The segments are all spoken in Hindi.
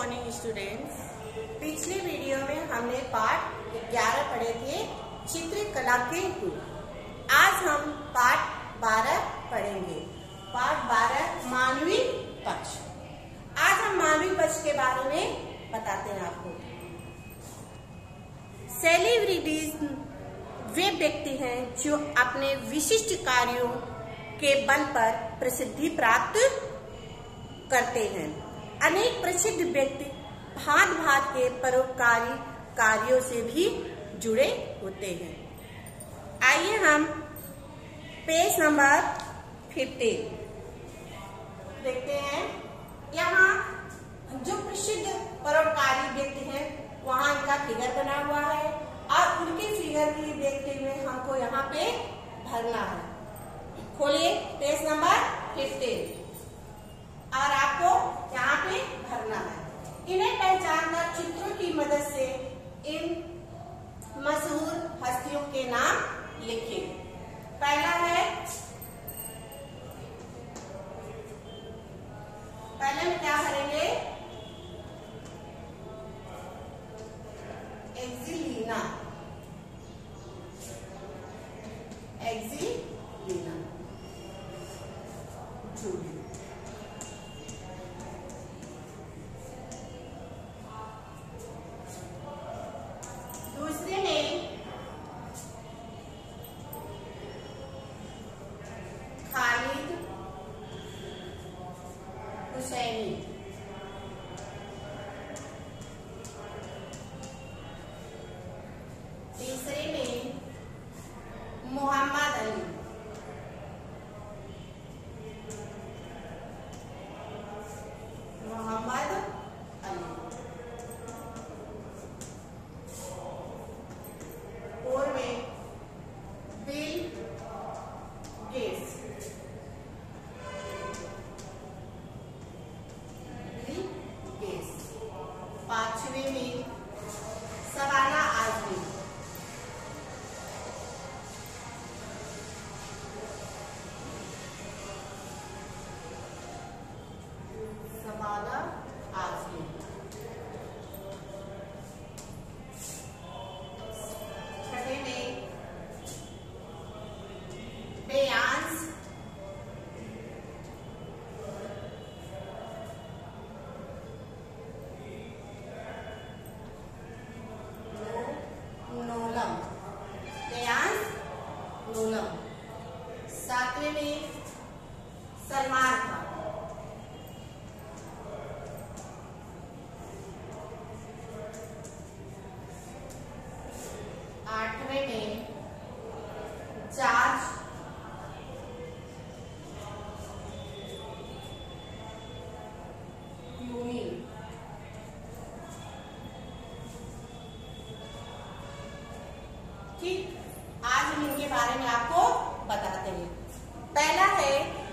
Morning students. पिछले वीडियो में हमने पाठ 11 पढ़े थे चित्रकला के गुण। आज हम पाठ 12 पढ़ेंगे। पाठ 12 मानवीय पक्ष। आज हम मानवीय पक्ष के बारे में बताते हैं आपको। सेलिब्रिटीज वे व्यक्ति हैं जो अपने विशिष्ट कार्यों के बल पर प्रसिद्धि प्राप्त करते हैं। अनेक प्रसिद्ध व्यक्ति भांत भांत के परोपकारी कार्यों से भी जुड़े होते हैं। आइए हम पेज नंबर 15 देखते हैं। यहाँ जो प्रसिद्ध परोपकारी व्यक्ति हैं वहाँ इनका फिगर बना हुआ है और उनके फिगर की देखते हुए हमको यहाँ पे भरना है। खोलिए पेज नंबर 15 और आपको यहाँ पे भरना है। इन्हें पहचानकर चित्रों की मदद से इन मशहूर हस्तियों के नाम लिखिए। पहला है, पहले में क्या करेंगे? Angelina Jolie. दूसरे में खालिद हुसैनी। तीसरे में मोहम्मद अली। और में बिल गेट्स। पांचवें में शबाना आजमी। शबाना आजमी। छठे में बेयांस नोलम। सातवें में सलमान खान। आठवें में जॉर्ज क्लूनी। ठीक, आज हम इनके बारे में आपको बताते हैं। पहला है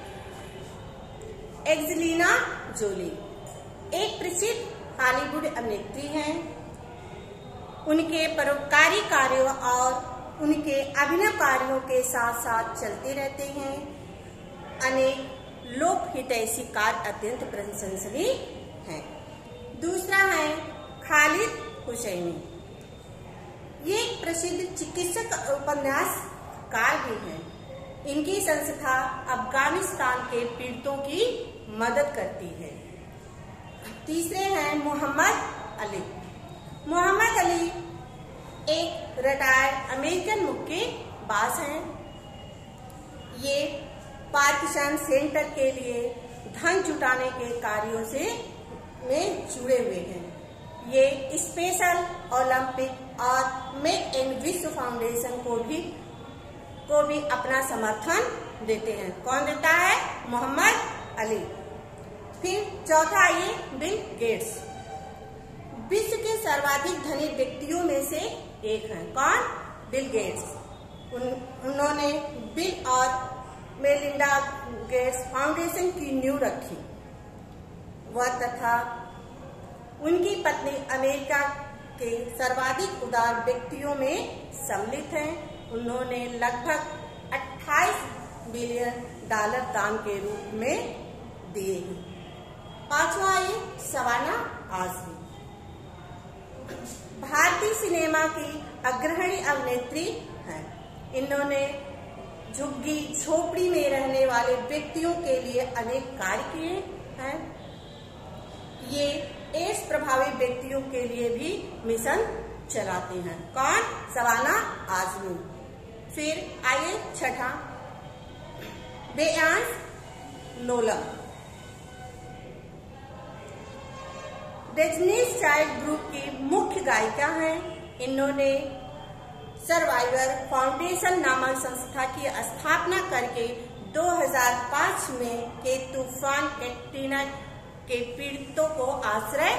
एंजेलिना जोली। एक प्रसिद्ध हॉलीवुड अभिनेत्री हैं। उनके परोपकारी कार्यों और उनके अभिनय कार्यों के साथ साथ चलते रहते हैं। अनेक लोकहितैषी कार्य अत्यंत प्रशंसनीय हैं। दूसरा है खालिद हुसैनी। ये एक प्रसिद्ध चिकित्सक उपन्यासकार भी हैं। इनकी संस्था अफगानिस्तान के पीड़ितों की मदद करती है। तीसरे हैं मोहम्मद अली। मोहम्मद अली एक रिटायर्ड अमेरिकन मुक्केबाज हैं। ये पार्टीशन सेंटर के लिए धन जुटाने के कार्यों से में जुड़े हुए हैं। ये स्पेशल ओलंपिक और मेक इन विश्व फाउंडेशन को भी अपना समर्थन देते हैं। कौन देता है? मोहम्मद अली। फिर चौथा ये बिल गेट्स। विश्व के सर्वाधिक धनी व्यक्तियों में से एक हैं। कौन? Bill Gates. उन्होंने बिल और मेलिंडा गेट्स फाउंडेशन की नींव रखी। वह तथा उनकी पत्नी अमेरिका के सर्वाधिक उदार व्यक्तियों में सम्मिलित हैं। उन्होंने लगभग 28 बिलियन डॉलर दान के रूप में दिए हैं। पांचवा ये शबाना आजमी भारतीय सिनेमा की अग्रणी अभिनेत्री हैं। इन्होंने झुग्गी झोपड़ी में रहने वाले व्यक्तियों के लिए अनेक कार्य किए हैं। ये एड्स प्रभावित व्यक्तियों के लिए भी मिशन चलाते हैं। कौन? शबाना आजमी। फिर आइए छठा, Beyonce Knowles. Destiny's Child group की मुख्य गायिका हैं। इन्होंने सर्वाइवर फाउंडेशन नामक संस्था की स्थापना करके 2005 में के तूफान कैटरीना के पीड़ितों को आश्रय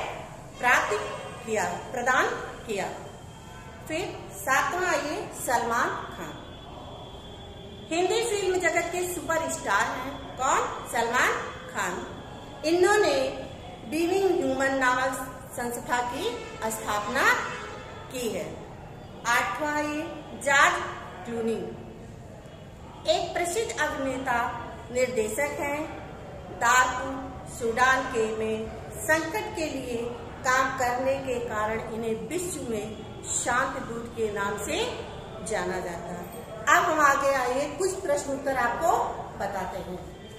प्रदान किया। फिर सातवां आइए सलमान खान। हिंदी फिल्म जगत के सुपरस्टार हैं। कौन? सलमान खान। इन्होंने बीइंग ह्यूमन नामक संस्था की स्थापना की है। आठवां आइए जॉर्ज क्लूनी। एक प्रसिद्ध अभिनेता निर्देशक हैं। दारफूर सूडान के में संकट के लिए काम करने के कारण इन्हें विश्व में शांति दूत के नाम से जाना जाता है। अब हम आगे आइए कुछ प्रश्न उत्तर आपको बताते हैं।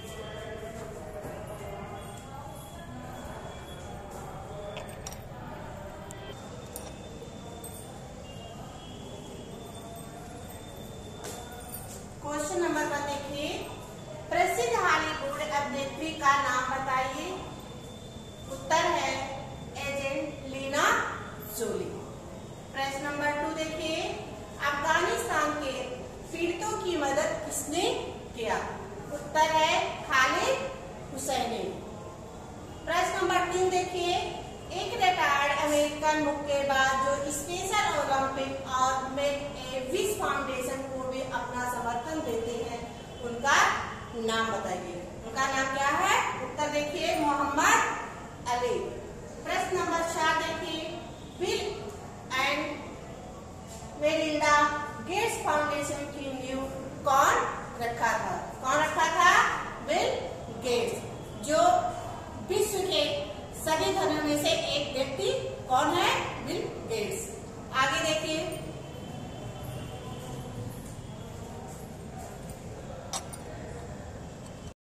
क्वेश्चन नंबर 1 देखिए, प्रसिद्ध हॉलीवुड अभिनेत्री का नाम बताइए। उत्तर है एंजेलिना जोली। प्रश्न नंबर 2 देखिए, अफगानिस्तान के पीड़ितों की मदद किसने किया? उत्तर है खालिद हुसैनी। प्रश्न नंबर 3 देखिए, एक रिटायर्ड अमेरिकन मुक्केबाज जो स्पेशल ओलंपिक और विश फाउंडेशन को भी अपना समर्थन देते हैं, उनका नाम बताइए। उनका नाम क्या है? उत्तर देखिए मोहम्मद अली। प्रश्न नंबर 4 देखिए, Bill and Melinda Gates foundation की नींव कौन रखा था? कौन रखा था? बिल गेट्स, जो विश्व के सभी धनों में से एक व्यक्ति कौन है? Bill Gates. आगे देखिए,